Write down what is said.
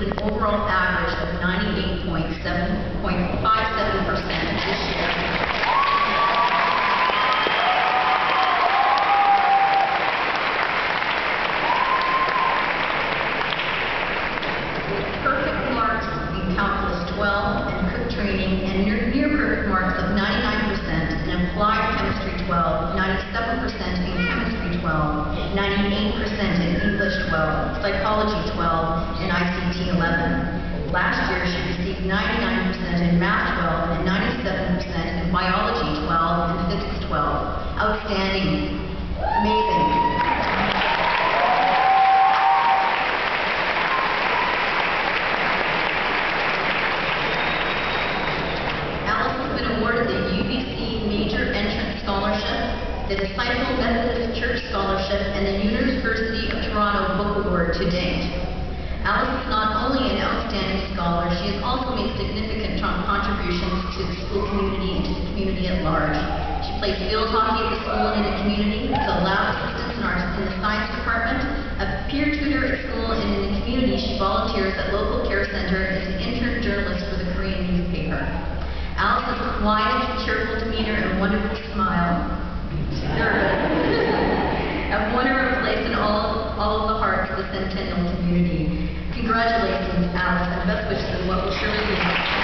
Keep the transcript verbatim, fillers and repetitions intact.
with an overall average of ninety-eight point five seven percent this year. Perfect marks in calculus twelve and cook training, and near, near perfect marks of ninety-nine percent in applied chemistry twelve, ninety-seven percent in chemistry twelve, ninety-eight percent in English twelve, psychology twelve, and I C T eleven. Last year she received ninety-nine percent in math twelve and ninety-seven percent in biology twelve and physics twelve. Outstanding. Amazing. The U B C Major Entrance Scholarship, the Disciple Methodist Church Scholarship, and the University of Toronto Book Award to date. Alice is not only an outstanding scholar, she has also made significant contributions to the school community and to the community at large. She plays field hockey at the school and in the community, is a lab assistant in, our, in the science department, a peer tutor at school, and in the community she volunteers at local care center and is an intern journalist for the Korean newspaper. Alice's quiet, cheerful demeanor and wonderful smile have won her a place in all, all of the hearts of the Centennial community. Congratulations, Alice, and best wishes in what will surely be